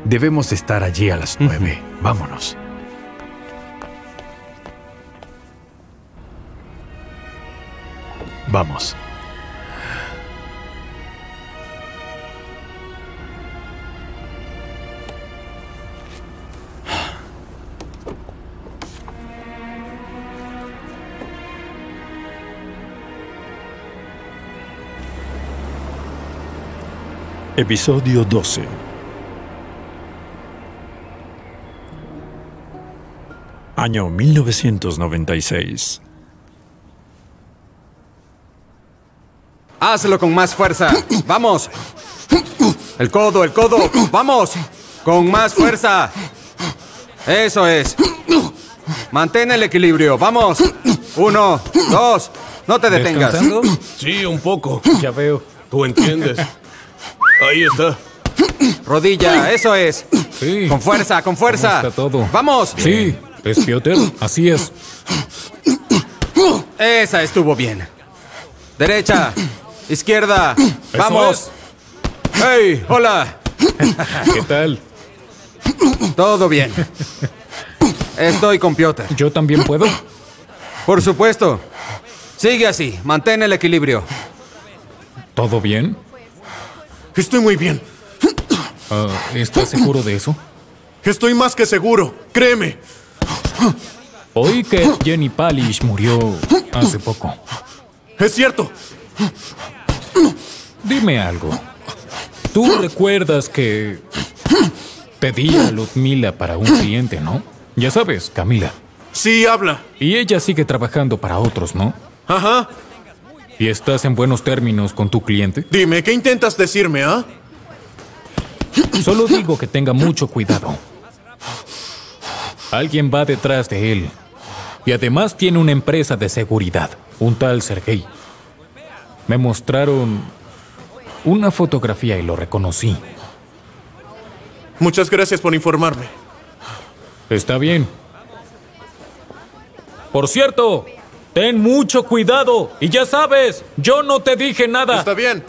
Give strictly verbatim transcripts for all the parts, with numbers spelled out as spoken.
Debemos estar allí a las nueve. Uh-huh. Vámonos. Vamos. Episodio doce. Año mil novecientos noventa y seis. Hazlo con más fuerza. ¡Vamos! El codo, el codo. ¡Vamos! Con más fuerza. Eso es. Mantén el equilibrio. ¡Vamos! Uno, dos. No te detengas. ¿Descansando? Sí, un poco. Ya veo. Tú entiendes. Ahí está. Rodilla, eso es. Sí. Con fuerza, con fuerza. Está todo. ¡Vamos! Sí, es Piotr. Así es. Esa estuvo bien. Derecha, izquierda. Eso ¡Vamos! es. ¡Hey! ¡Hola! ¿Qué tal? Todo bien. Estoy con Piotr. ¿Yo también puedo? Por supuesto. Sigue así. Mantén el equilibrio. ¿Todo bien? Estoy muy bien. Uh, ¿Estás seguro de eso? Estoy más que seguro. Créeme. Oí que Jenny Palish murió hace poco. Es cierto. Dime algo. Tú recuerdas que pedí a Ludmila para un cliente, ¿no? Ya sabes, Camila. Sí, habla. Y ella sigue trabajando para otros, ¿no? Ajá. ¿Y estás en buenos términos con tu cliente? Dime, ¿qué intentas decirme, ah? Solo digo que tenga mucho cuidado. Alguien va detrás de él. Y además tiene una empresa de seguridad, un tal Sergei. Me mostraron una fotografía y lo reconocí. Muchas gracias por informarme. Está bien. Por cierto, ten mucho cuidado. Y ya sabes, yo no te dije nada. Está bien.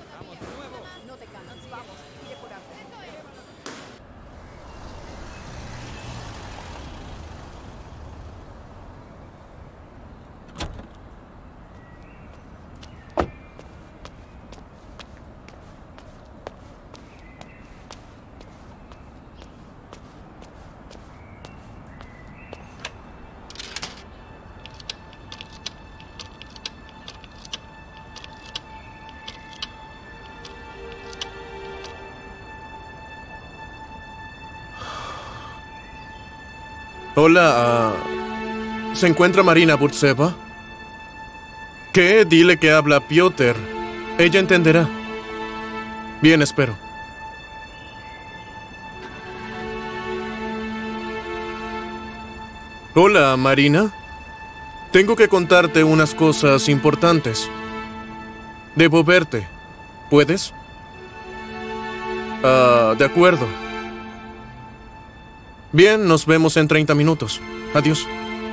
Hola, uh, ¿se encuentra Marina Burtseva? ¿Qué? Dile que habla Piotr. Ella entenderá. Bien, espero. Hola, Marina. Tengo que contarte unas cosas importantes. Debo verte. ¿Puedes? Ah, uh, de acuerdo. Bien, nos vemos en treinta minutos. Adiós.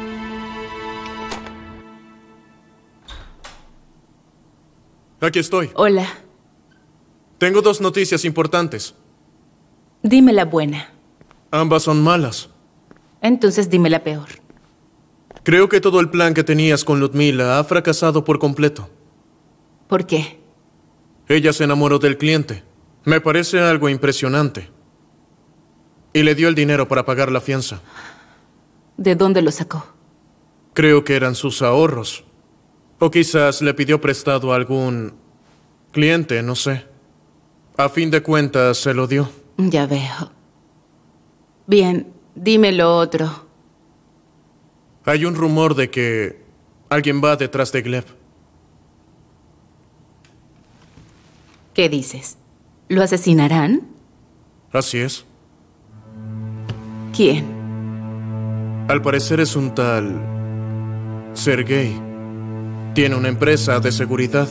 Aquí estoy. Hola. Tengo dos noticias importantes. Dime la buena. Ambas son malas. Entonces dime la peor. Creo que todo el plan que tenías con Ludmila ha fracasado por completo. ¿Por qué? Ella se enamoró del cliente. Me parece algo impresionante. Y le dio el dinero para pagar la fianza. ¿De dónde lo sacó? Creo que eran sus ahorros. O quizás le pidió prestado a algún cliente, no sé. A fin de cuentas, se lo dio. Ya veo. Bien, dime lo otro. Hay un rumor de que alguien va detrás de Gleb. ¿Qué dices? ¿Lo asesinarán? Así es. ¿Quién? Al parecer es un tal Sergei. Tiene una empresa de seguridad.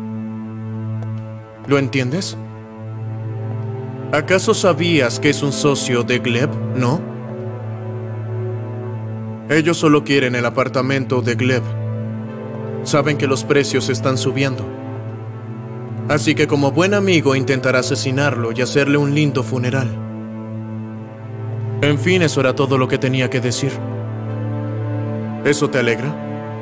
¿Lo entiendes? ¿Acaso sabías que es un socio de Gleb, no? Ellos solo quieren el apartamento de Gleb. Saben que los precios están subiendo. Así que como buen amigo intentará asesinarlo y hacerle un lindo funeral. En fin, eso era todo lo que tenía que decir. ¿Eso te alegra?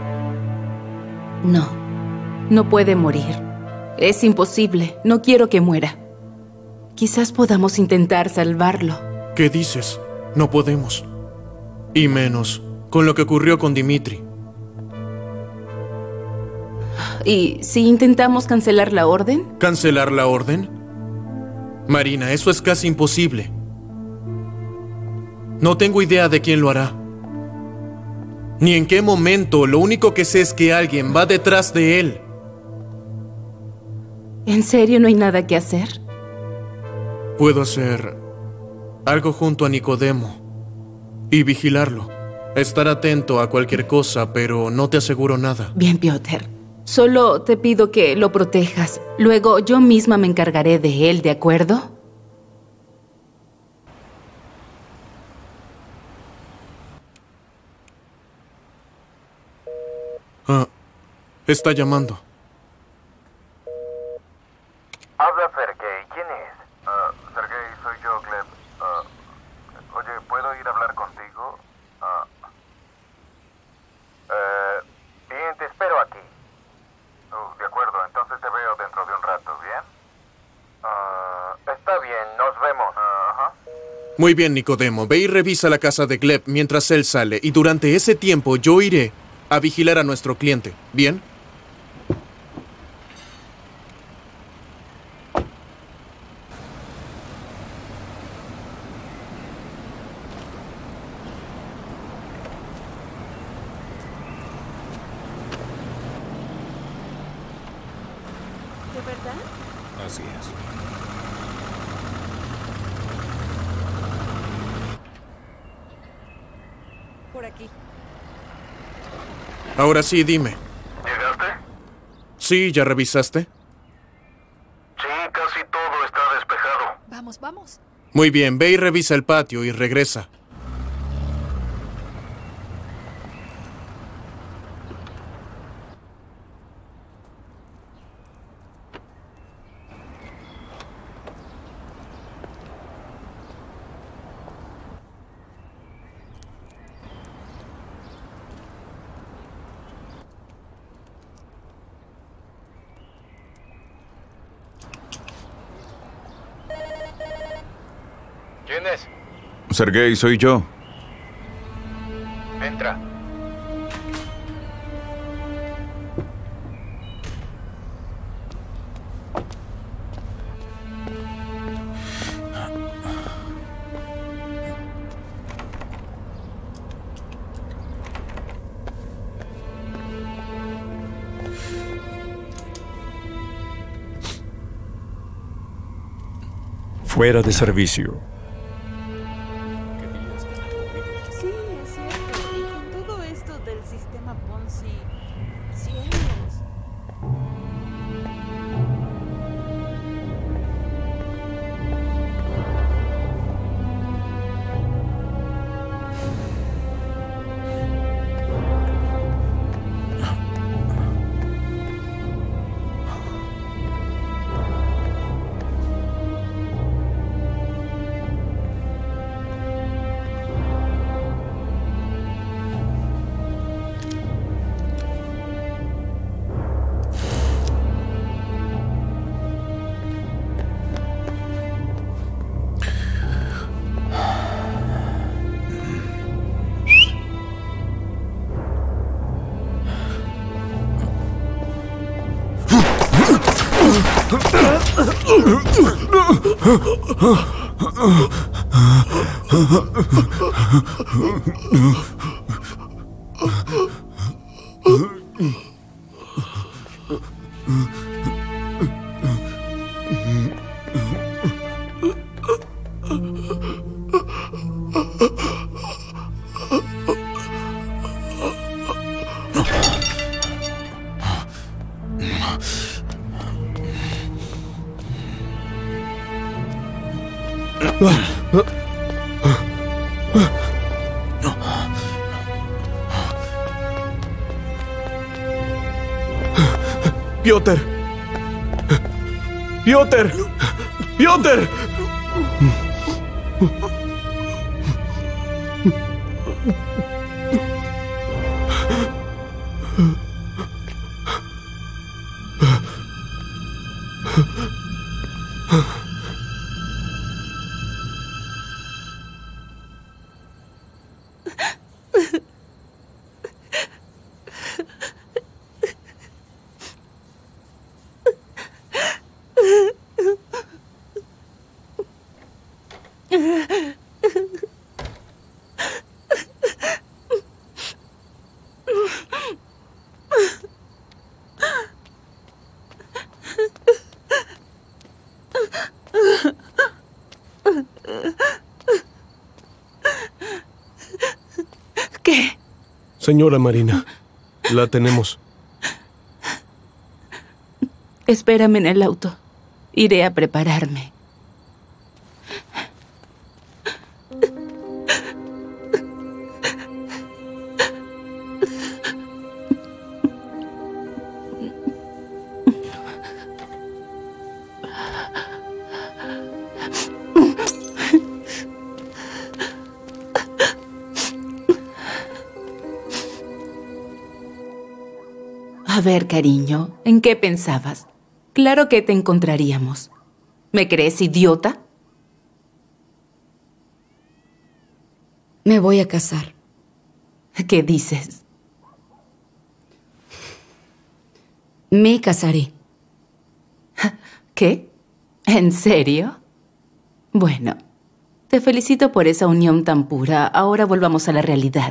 No, no puede morir. Es imposible. No quiero que muera. Quizás podamos intentar salvarlo. ¿Qué dices? No podemos. Y menos con lo que ocurrió con Dimitri. ¿Y si intentamos cancelar la orden? ¿Cancelar la orden? Marina, eso es casi imposible. No tengo idea de quién lo hará. Ni en qué momento. Lo único que sé es que alguien va detrás de él. ¿En serio no hay nada que hacer? Puedo hacer algo junto a Nicodemo y vigilarlo. Estar atento a cualquier cosa, pero no te aseguro nada. Bien, Piotr. Solo te pido que lo protejas. Luego yo misma me encargaré de él, ¿de acuerdo? Ah, está llamando. Habla Sergei. ¿Quién es? Uh, Sergei, soy yo, Gleb. Uh, oye, ¿puedo ir a hablar contigo? Uh, uh, bien, te espero aquí. Uh, de acuerdo, entonces te veo dentro de un rato, ¿bien? Uh, está bien, nos vemos. Uh, ajá. Muy bien, Nicodemo. Ve y revisa la casa de Gleb mientras él sale. Y durante ese tiempo yo iré a vigilar a nuestro cliente. ¿Bien? ¿De verdad? Así es. Por aquí. Ahora sí, dime. ¿Llegaste? Sí, ¿ya revisaste? Sí, casi todo está despejado. Vamos, vamos. Muy bien, ve y revisa el patio y regresa. ¿Quién es? Sergei, soy yo. Entra. Fuera de servicio. Sí, es cierto. Y con todo esto del sistema Ponzi... Cielos. Piotr. Piotr. Piotr. ¿Qué? Señora Marina, la tenemos. Espérame en el auto. Iré a prepararme. A ver, cariño, ¿en qué pensabas? Claro que te encontraríamos. ¿Me crees idiota? Me voy a casar. ¿Qué dices? Me casaré. ¿Qué? ¿En serio? Bueno, te felicito por esa unión tan pura. Ahora volvamos a la realidad.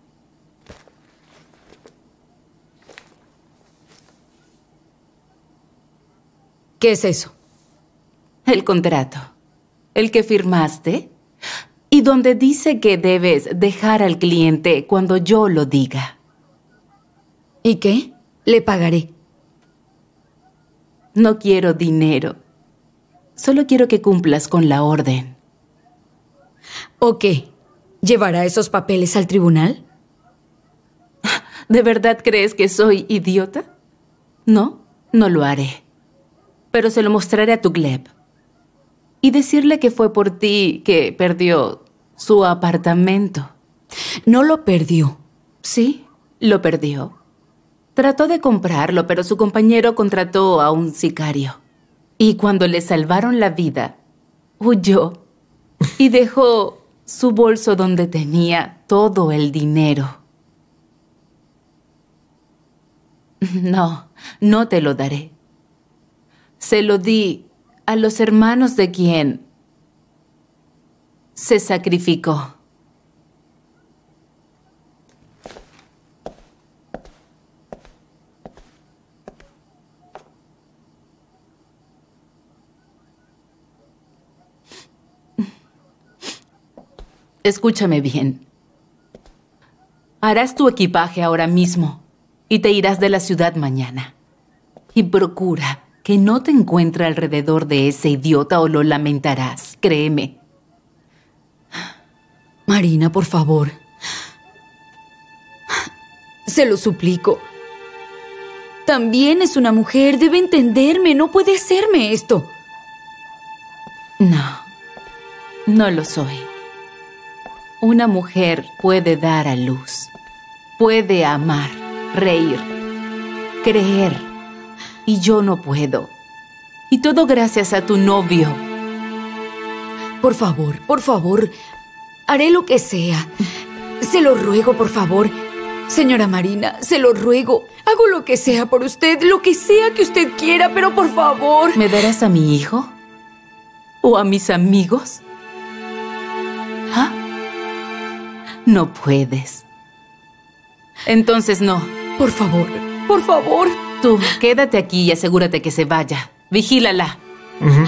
¿Qué es eso? El contrato. El que firmaste. Y donde dice que debes dejar al cliente cuando yo lo diga. ¿Y qué? Le pagaré. No quiero dinero. Solo quiero que cumplas con la orden. ¿O qué? ¿Llevará esos papeles al tribunal? ¿De verdad crees que soy idiota? No, no lo haré. Pero se lo mostraré a tu Gleb. Y decirle que fue por ti que perdió su apartamento. No lo perdió. Sí, lo perdió. Trató de comprarlo, pero su compañero contrató a un sicario. Y cuando le salvaron la vida, huyó y dejó su bolso donde tenía todo el dinero. No, no te lo daré. Se lo di a los hermanos de quien se sacrificó. Escúchame bien. Harás tu equipaje ahora mismo y te irás de la ciudad mañana. Y procura que no te encuentre alrededor de ese idiota o lo lamentarás, créeme. Marina, por favor. Se lo suplico. También es una mujer, debe entenderme, no puede hacerme esto. No, no lo soy. Una mujer puede dar a luz, puede amar, reír, creer. Y yo no puedo. Y todo gracias a tu novio. Por favor, por favor, haré lo que sea. Se lo ruego, por favor. Señora Marina, se lo ruego. Hago lo que sea por usted, lo que sea que usted quiera, pero por favor. ¿Me darás a mi hijo? ¿O a mis amigos? ¿Ah? No puedes. Entonces no. Por favor, por favor. Tú, quédate aquí y asegúrate que se vaya. Vigílala. Uh-huh.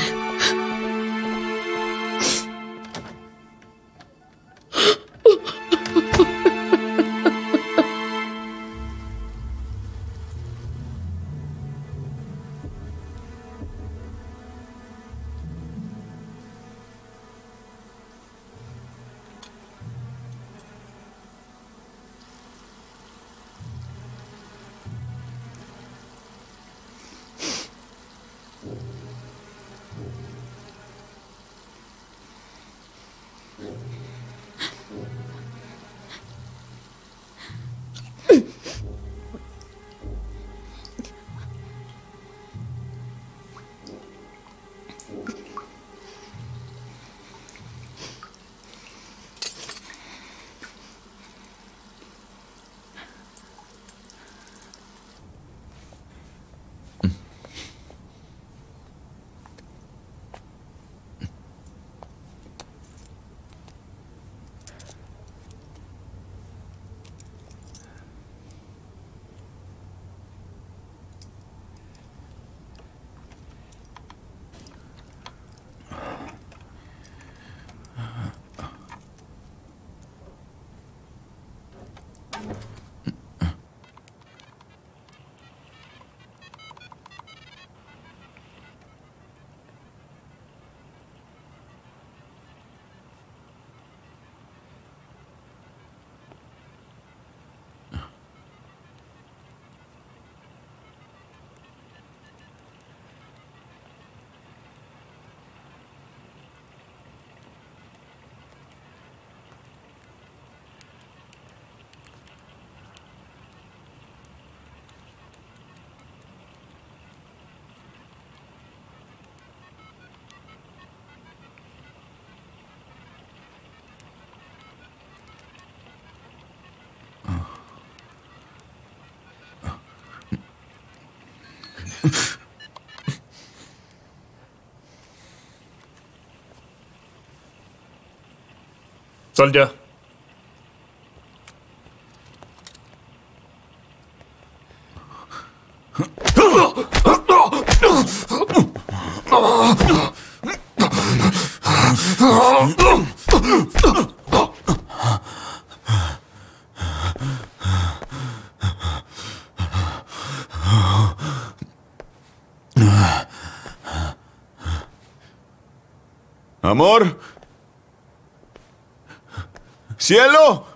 Sal ya. Amor. Cielo.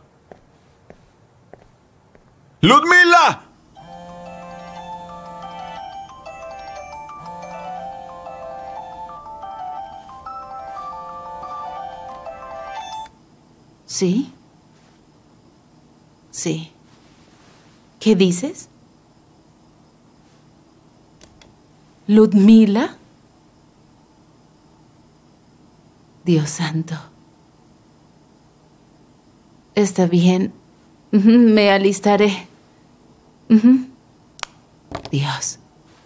Ludmila. ¿Sí? Sí. ¿Qué dices? ¿Ludmila? Dios santo. Está bien. Ujú, me alistaré. Ujú. Dios.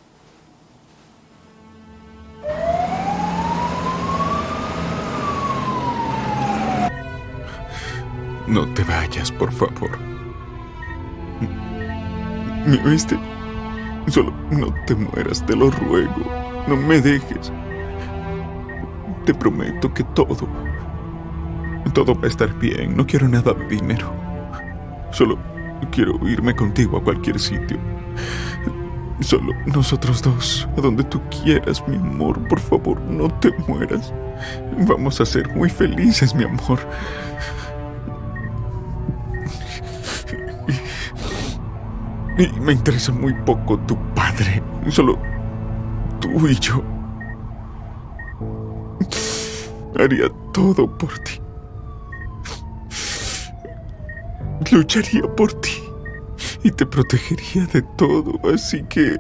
No te vayas, por favor. ¿Me oíste? Solo no te mueras, te lo ruego. No me dejes. Te prometo que todo, todo va a estar bien. No quiero nada de dinero. Solo quiero irme contigo a cualquier sitio. Solo nosotros dos, a donde tú quieras, mi amor. Por favor, no te mueras. Vamos a ser muy felices, mi amor. Y me interesa muy poco tu padre. Solo tú y yo. Haría todo por ti. Lucharía por ti. Y te protegería de todo. Así que...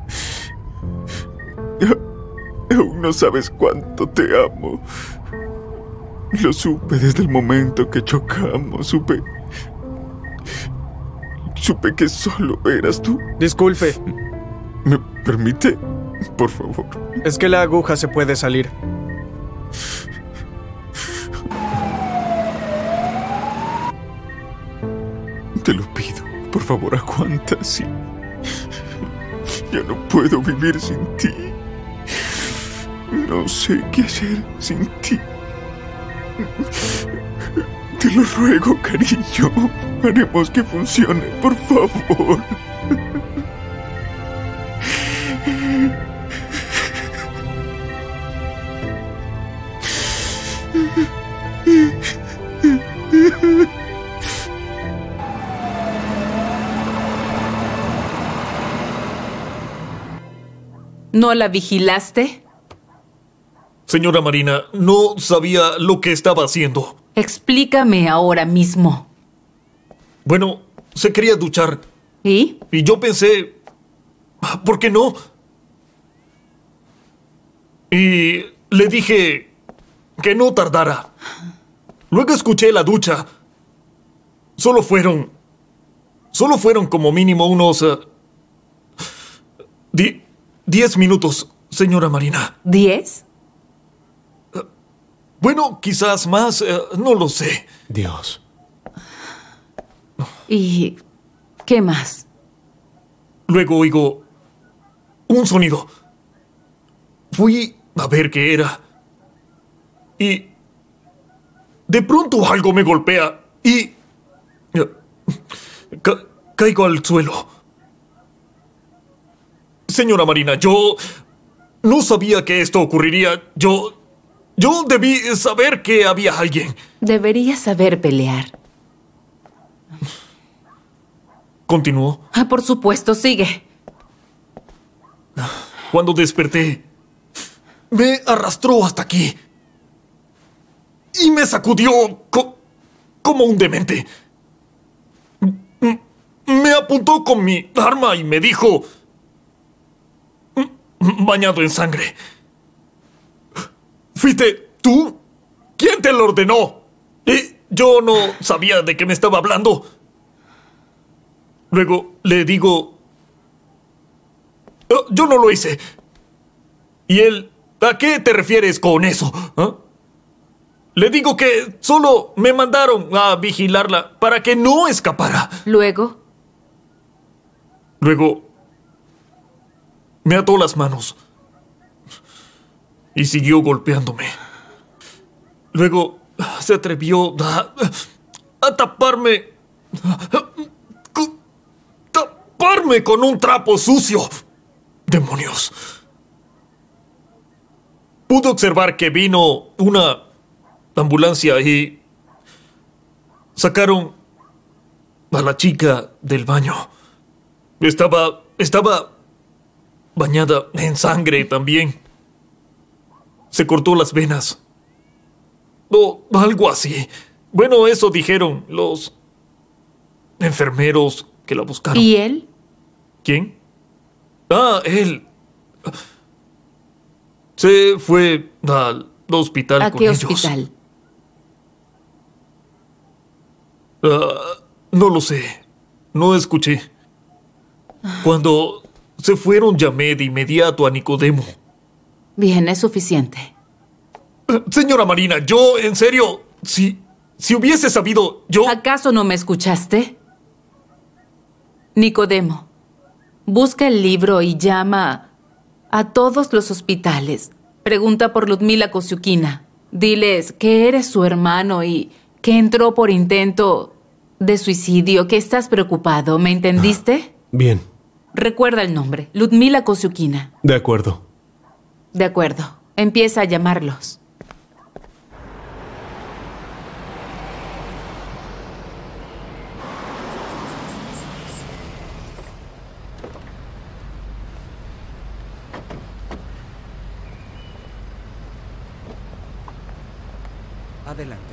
aún no sabes cuánto te amo. Lo supe desde el momento que chocamos. Supe... Supe que solo eras tú. Disculpe. ¿Me permite? Por favor. Es que la aguja se puede salir. Te lo pido. Por favor, aguanta así. Ya no puedo vivir sin ti. No sé qué hacer sin ti. Te lo ruego, cariño. Haremos que funcione, por favor. ¿No la vigilaste? Señora Marina, no sabía lo que estaba haciendo. Explícame ahora mismo. Bueno, se quería duchar. ¿Y? Y yo pensé, ¿por qué no? Y le dije que no tardara. Luego escuché la ducha. Solo fueron... Solo fueron como mínimo unos... Uh, di, diez minutos, señora Marina. ¿Diez? Uh, bueno, quizás más, uh, no lo sé. Dios. ¿Y qué más? Luego oigo un sonido. Fui a ver qué era. Y de pronto algo me golpea y ca caigo al suelo. Señora Marina, yo no sabía que esto ocurriría. Yo... Yo debí saber que había alguien. Deberías saber pelear. ¿Continuó? Ah, por supuesto, sigue. Cuando desperté, me arrastró hasta aquí. Y me sacudió co como un demente. Me apuntó con mi arma y me dijo, bañado en sangre: ¿fuiste tú? ¿Quién te lo ordenó? Y yo no sabía de qué me estaba hablando. Luego le digo, Oh, yo no lo hice. Y él, ¿a qué te refieres con eso? ¿Ah? Le digo que solo me mandaron a vigilarla para que no escapara. ¿Luego? Luego me ató las manos y siguió golpeándome. Luego se atrevió a, a taparme, a taparme con un trapo sucio. ¡Demonios! Pude observar que vino una ambulancia y sacaron a la chica del baño. Estaba, estaba bañada en sangre también. Se cortó las venas. O algo así. Bueno, eso dijeron los enfermeros que la buscaron. ¿Y él? ¿Quién? Ah, él. Se fue al hospital ¿A con qué ellos. hospital? Uh, no lo sé. No escuché. Cuando se fueron llamé de inmediato a Nicodemo. Bien, es suficiente. Uh, señora Marina, yo, en serio, si, si hubiese sabido, yo... ¿Acaso no me escuchaste? Nicodemo, busca el libro y llama a todos los hospitales. Pregunta por Ludmila Kosyukina. Diles que eres su hermano y que entró por intento de suicidio, que estás preocupado. ¿Me entendiste? Bien. Recuerda el nombre, Ludmila Kosyukina. De acuerdo. De acuerdo. Empieza a llamarlos. Adelante.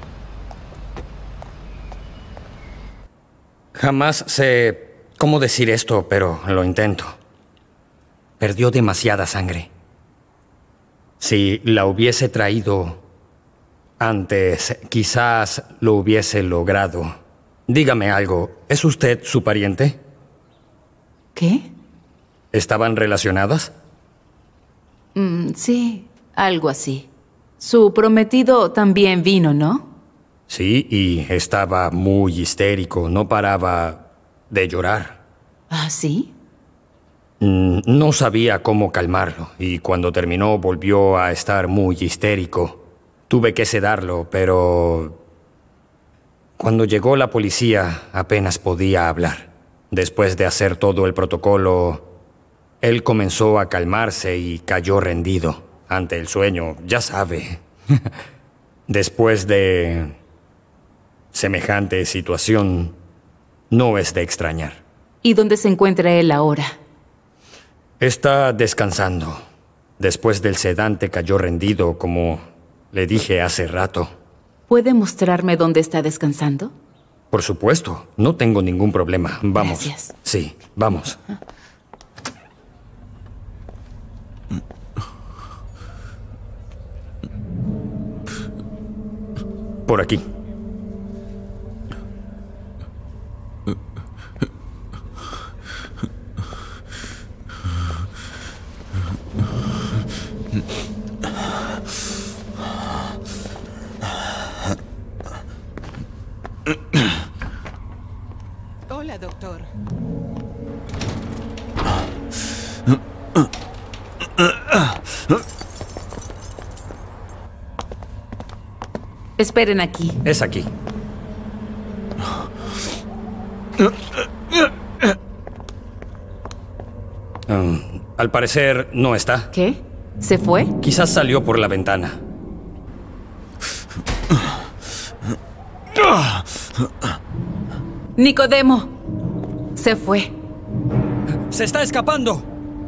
Jamás sé cómo decir esto, pero lo intento. Perdió demasiada sangre. Si la hubiese traído antes, quizás lo hubiese logrado. Dígame algo, ¿es usted su pariente? ¿Qué? ¿Estaban relacionadas? Mm, sí, algo así. Su prometido también vino, ¿no? Sí, y estaba muy histérico, no paraba de llorar. ¿Ah, sí? Mm, no sabía cómo calmarlo, y cuando terminó volvió a estar muy histérico. Tuve que sedarlo, pero cuando llegó la policía apenas podía hablar. Después de hacer todo el protocolo, él comenzó a calmarse y cayó rendido ante el sueño, ya sabe. Después de semejante situación, no es de extrañar. ¿Y dónde se encuentra él ahora? Está descansando. Después del sedante cayó rendido, como le dije hace rato. ¿Puede mostrarme dónde está descansando? Por supuesto, no tengo ningún problema. Vamos. Gracias. Sí, vamos. Por aquí. Hola, doctor. Esperen aquí. Es aquí. Um, al parecer no está. ¿Qué? ¿Se fue? Quizás salió por la ventana. Nicodemo. Se fue. ¡Se está escapando!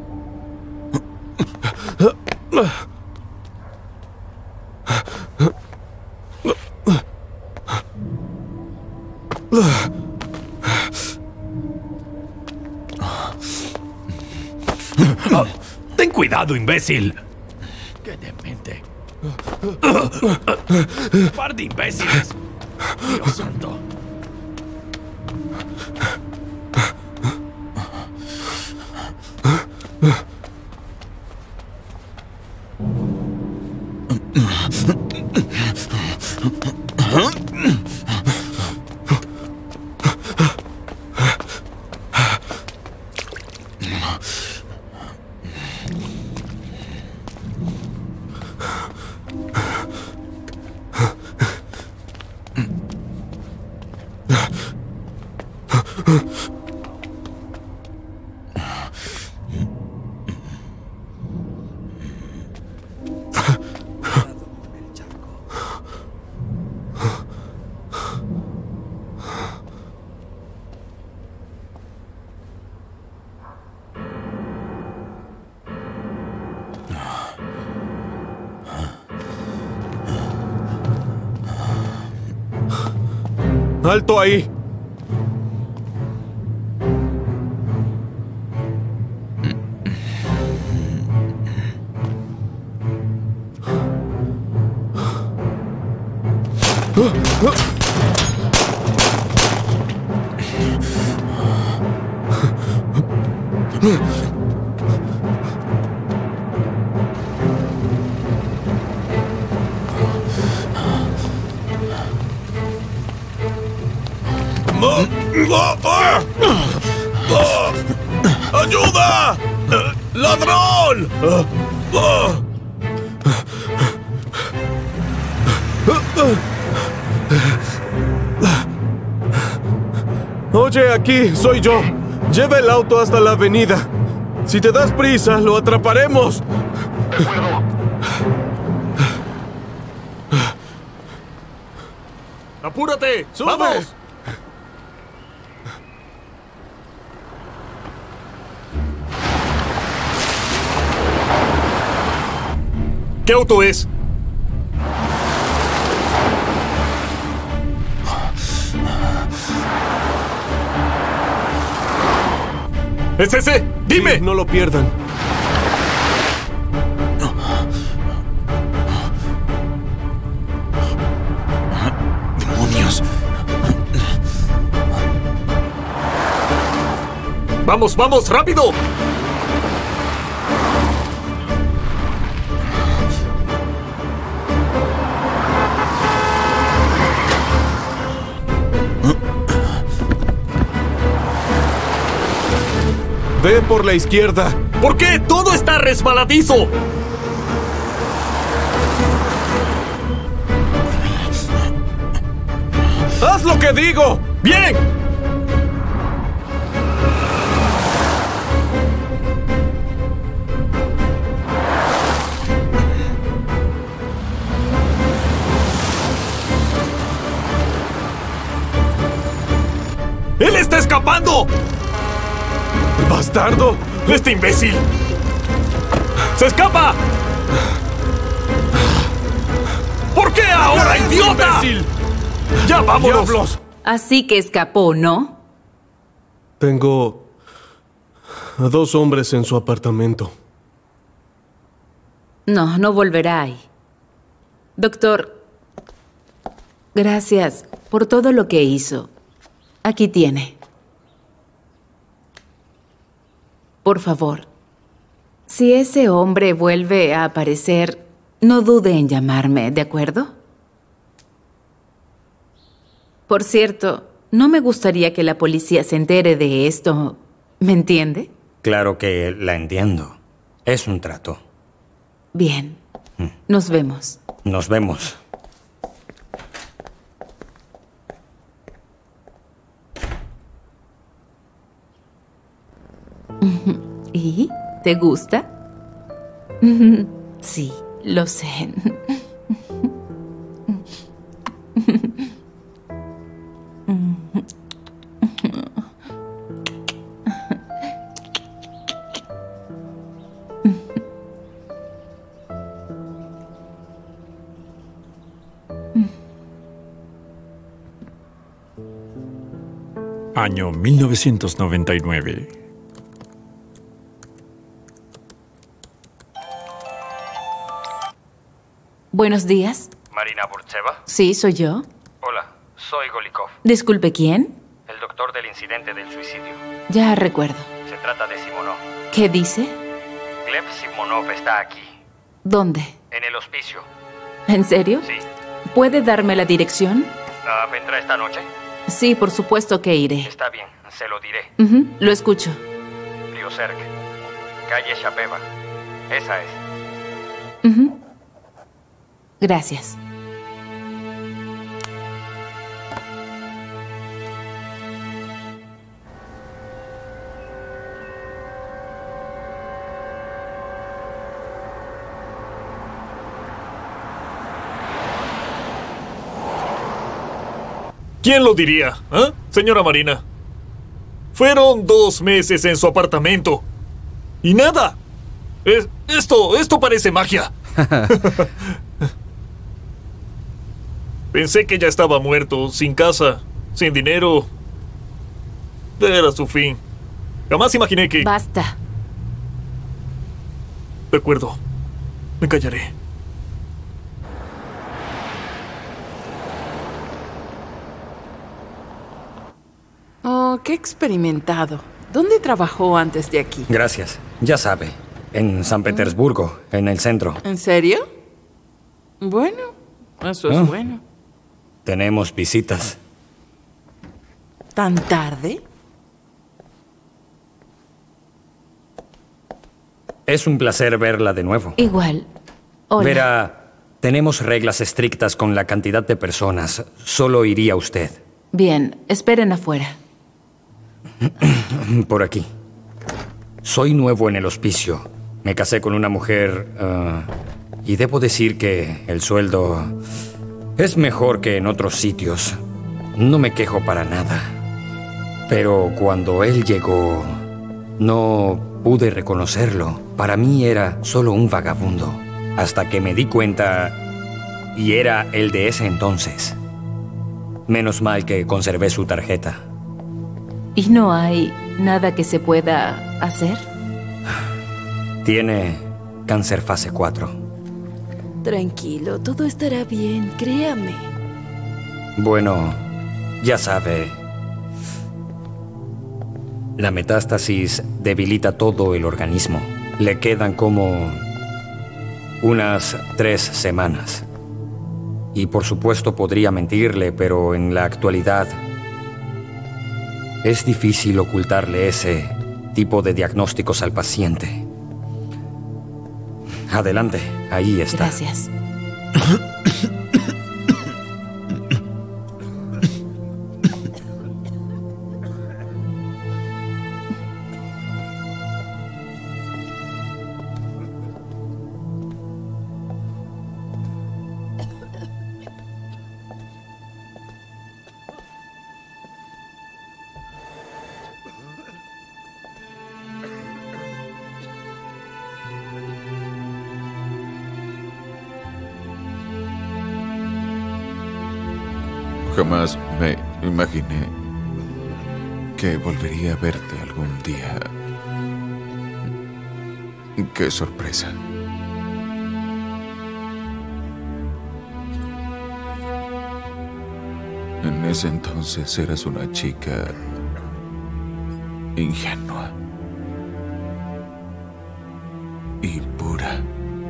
Oh, ten cuidado, imbécil. Qué demente. Par de imbéciles. Dios santo. ¡Alto ahí! ¡Ayuda! ¡Ladrón! Oye, aquí, soy yo. Lleva el auto hasta la avenida. Si te das prisa, lo atraparemos. De acuerdo. ¡Apúrate! ¡Sube! ¡Vamos! ¿Qué auto es? ¿Es ese? ¡Dime! Sí, no lo pierdan. ¡Demonios! ¡Vamos, vamos, rápido! Ve por la izquierda. ¿Por qué? ¡Todo está resbaladizo! ¡Haz lo que digo! ¡Bien! ¡Él está escapando! ¡Bastardo! ¡Este imbécil! ¡Se escapa! ¿Por qué ahora, idiota? Imbécil! ¡Ya vámonos! ¡Diablos! Así que escapó, ¿no? Tengo a dos hombres en su apartamento. No, no volverá ahí. Doctor, gracias por todo lo que hizo. Aquí tiene. Por favor, si ese hombre vuelve a aparecer, no dude en llamarme, ¿de acuerdo? Por cierto, no me gustaría que la policía se entere de esto. ¿Me entiende? Claro que la entiendo. Es un trato. Bien. Nos vemos. Nos vemos. ¿Y? ¿Te gusta? Sí, lo sé. Año mil novecientos noventa y nueve. Buenos días. ¿Marina Burtseva? Sí, soy yo. Hola, soy Golikov, Disculpe, ¿quién? el doctor del incidente del suicidio. Ya recuerdo. Se trata de Simonov. ¿Qué dice? Gleb Simonov está aquí, ¿Dónde? en el hospicio. ¿En serio? Sí. ¿Puede darme la dirección? Ah, ¿vendrá esta noche? Sí, por supuesto que iré. Está bien, se lo diré. Ujú, lo escucho. Lioserg, calle Chapeva. Esa es. Ujú. Gracias. ¿Quién lo diría? ¿Eh? Señora Marina. Fueron dos meses en su apartamento. Y nada. Es- esto, esto parece magia. Pensé que ya estaba muerto, sin casa. sin dinero, era su fin. Jamás imaginé que... Basta. De acuerdo, me callaré. Oh, qué experimentado. ¿Dónde trabajó antes de aquí? Gracias. Ya sabe, en San Petersburgo, en el centro. ¿En serio? Bueno, eso es Ah. bueno. Tenemos visitas. ¿Tan tarde? Es un placer verla de nuevo. Igual. Hola. Verá, tenemos reglas estrictas con la cantidad de personas. Solo iría usted. Bien, esperen afuera. Por aquí. Soy nuevo en el hospicio. Me casé con una mujer... ah, y debo decir que el sueldo es mejor que en otros sitios. No me quejo para nada. Pero cuando él llegó, no pude reconocerlo. Para mí era solo un vagabundo. Hasta que me di cuenta... Y era el de ese entonces. Menos mal que conservé su tarjeta. ¿Y no hay nada que se pueda hacer? Tiene cáncer fase cuatro. Tranquilo, todo estará bien, créame. Bueno, ya sabe. La metástasis debilita todo el organismo. Le quedan como unas tres semanas. Y por supuesto podría mentirle, pero en la actualidad es difícil ocultarle ese tipo de diagnósticos al paciente. Adelante, ahí está. Gracias. Jamás me imaginé que volvería a verte algún día. ¡Qué sorpresa! En ese entonces eras una chica ingenua y pura.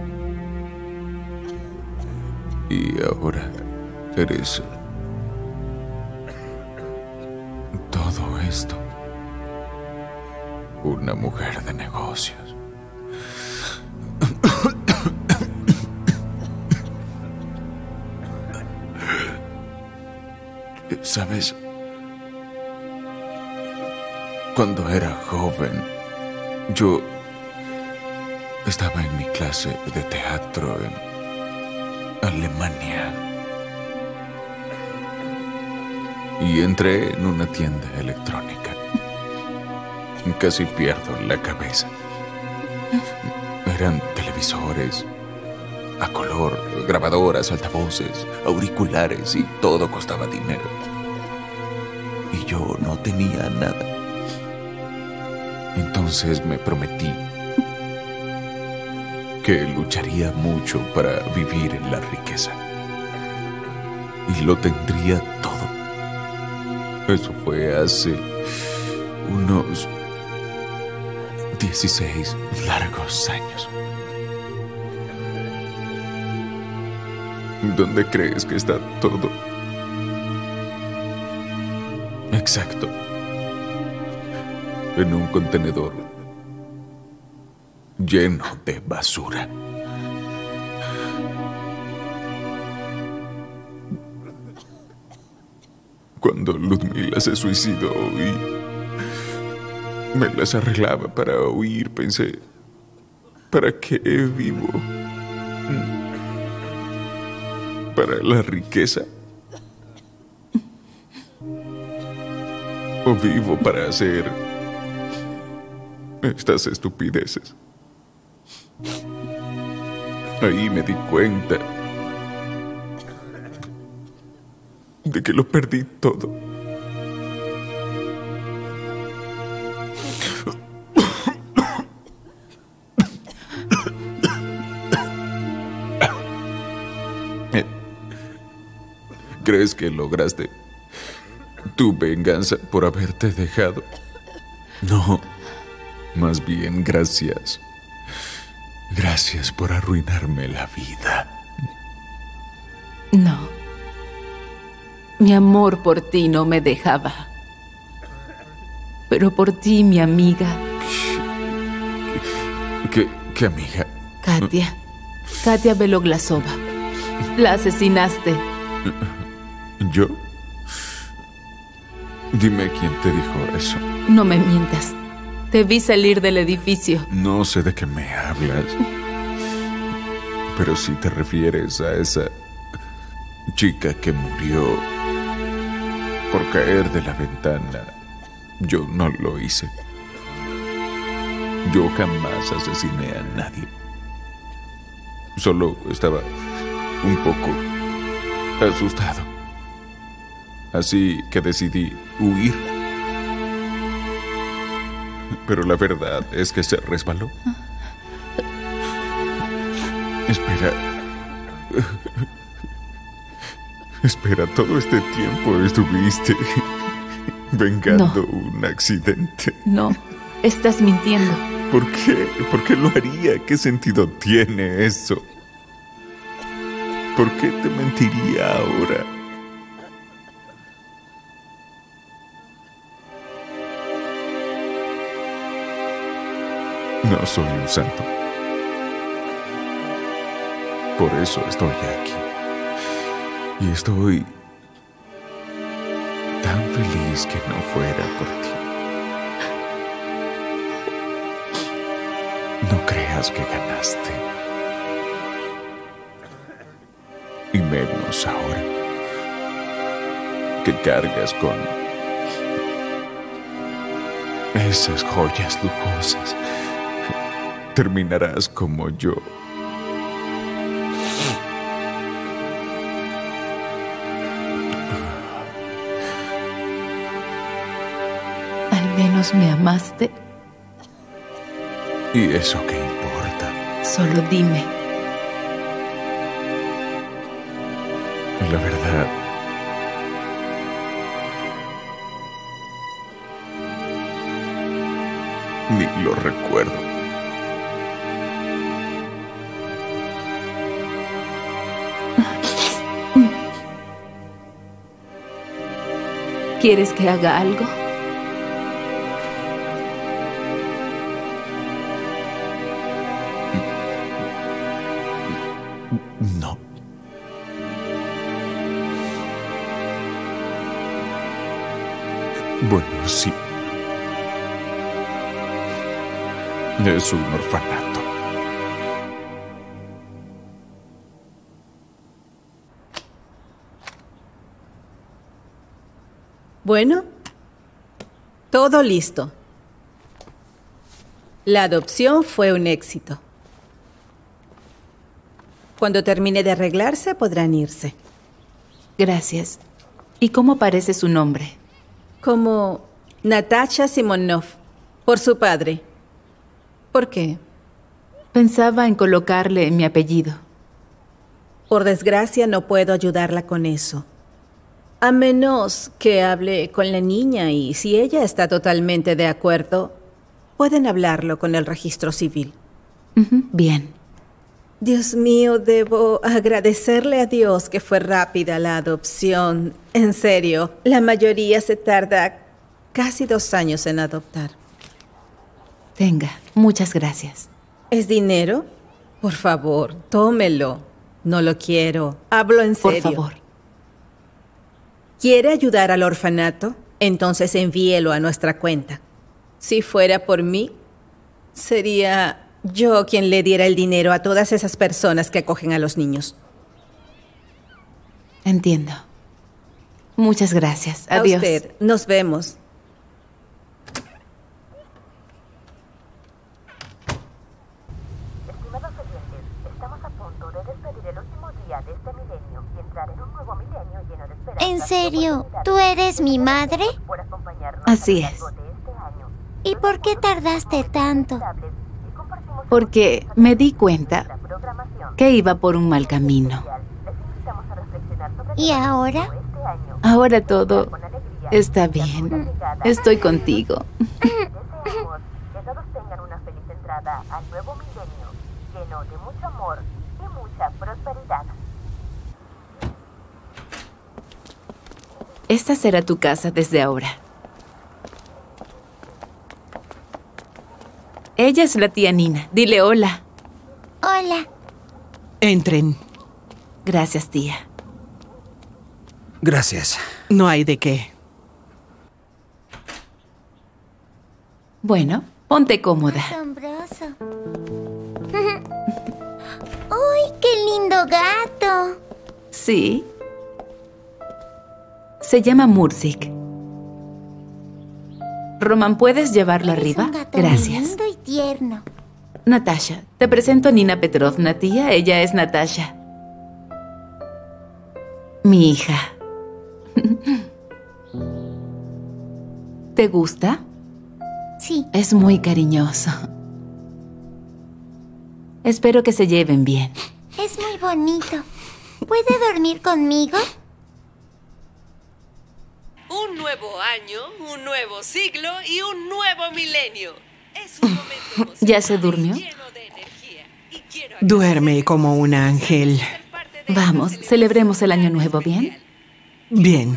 Y ahora eres todo esto. Una mujer de negocios. ¿Sabes? Cuando era joven, yo estaba en mi clase de teatro en Alemania. Y entré en una tienda electrónica. Casi pierdo la cabeza. Eran televisores a color, grabadoras, altavoces, auriculares y todo costaba dinero. Y yo no tenía nada. Entonces me prometí que lucharía mucho para vivir en la riqueza. Y lo tendría todo. Eso fue hace unos dieciséis largos años. ¿Dónde crees que está todo? Exacto. En un contenedor lleno de basura. Cuando Ludmila se suicidó y me las arreglaba para huir, pensé, ¿para qué vivo? ¿Para la riqueza? ¿O vivo para hacer estas estupideces? Ahí me di cuenta de que lo perdí todo. ¿Crees que lograste tu venganza por haberte dejado? No, más bien gracias. Gracias por arruinarme la vida. No. Mi amor por ti no me dejaba. Pero por ti, mi amiga. ¿Qué, qué amiga? Katia. Katia Beloglasova. La asesinaste. ¿Yo? Dime quién te dijo eso. No me mientas. Te vi salir del edificio. No sé de qué me hablas. Pero si te refieres a esa chica que murió por caer de la ventana, yo no lo hice. Yo jamás asesiné a nadie. Solo estaba un poco asustado. Así que decidí huir. Pero la verdad es que se resbaló. Espera. Espera, todo este tiempo estuviste vengando No. un accidente. No, estás mintiendo. ¿Por qué? ¿Por qué lo haría? ¿Qué sentido tiene eso? ¿Por qué te mentiría ahora? No soy un santo. Por eso estoy aquí. Y estoy tan feliz que no fuera por ti. No creas que ganaste. Y menos ahora que cargas con esas joyas lujosas. Terminarás como yo. Al menos me amaste. ¿Y eso qué importa? Solo dime. La verdad, ni lo recuerdo. ¿Quieres que haga algo? No. Bueno, sí. Es un orfanato. Bueno, todo listo. La adopción fue un éxito. Cuando termine de arreglarse, podrán irse. Gracias. ¿Y cómo parece su nombre? Como Natasha Simonov, por su padre. ¿Por qué? Pensaba en colocarle mi apellido. Por desgracia, no puedo ayudarla con eso. A menos que hable con la niña y si ella está totalmente de acuerdo, pueden hablarlo con el registro civil. Uh-huh. Bien. Dios mío, debo agradecerle a Dios que fue rápida la adopción. En serio, la mayoría se tarda casi dos años en adoptar. Tenga, muchas gracias. ¿Es dinero? Por favor, tómelo. No lo quiero. Hablo en serio. Por favor. ¿Quiere ayudar al orfanato? Entonces envíelo a nuestra cuenta. Si fuera por mí, sería yo quien le diera el dinero a todas esas personas que acogen a los niños. Entiendo. Muchas gracias. Adiós. A usted. Nos vemos. Estimados oyentes, estamos a punto de despedir el último día de este milenio y entrar en un nuevo milenio lleno de esperanza. ¿En serio? ¿Tú eres mi madre? Así es. ¿Y por qué tardaste tanto? Porque me di cuenta que iba por un mal camino. Les invitamos a reflexionar sobre ¿Y ahora? Ahora todo está bien. Estoy contigo. Deseamos que todos tengan una feliz entrada al nuevo milenio, lleno de mucho amor y mucha prosperidad. Esta será tu casa desde ahora. Ella es la tía Nina. Dile hola. Hola. Entren. Gracias, tía. Gracias. No hay de qué. Bueno, ponte cómoda. Asombroso. ¡Uy, qué lindo gato! Sí. Se llama Murzik. Roman, ¿puedes llevarlo Eres arriba? un gato Gracias. lindo y tierno. Natasha, te presento a Nina Petrovna, tía. Ella es Natasha. Mi hija. ¿Te gusta? Sí. Es muy cariñoso. Espero que se lleven bien. Es muy bonito. ¿Puede dormir conmigo? Un nuevo año, un nuevo siglo y un nuevo milenio. Es un momento emocionante, ¿Ya se durmió? lleno de energía. Y quiero Duerme como un ángel. Vamos, celebremos el año nuevo, ¿bien? Bien.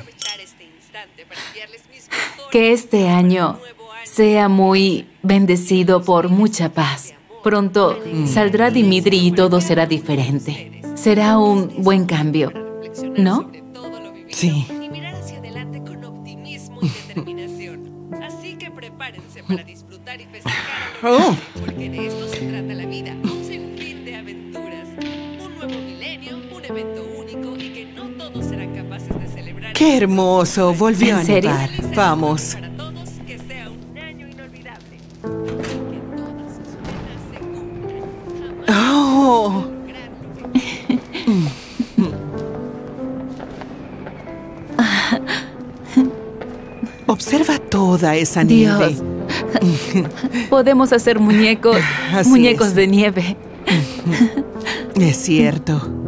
Que este año sea muy bendecido por mucha paz. Pronto saldrá Dimitri y todo será diferente. Será un buen cambio, ¿no? Sí. y mirar hacia adelante con optimismo y determinación. Así que prepárense para disfrutar y festejar a lo Oh. grande, porque de esto se trata la vida. Un sinfín de aventuras. Un nuevo milenio, un evento único y que no todos serán capaces de celebrar. Qué hermoso. Volvió a ¿En serio? nevar. Vamos. Para todos, que sea un año inolvidable. Que todas sus metas se cumplan. Jamás Oh. Observa toda esa nieve. Dios. Podemos hacer muñecos, Así muñecos es. de nieve. Es cierto.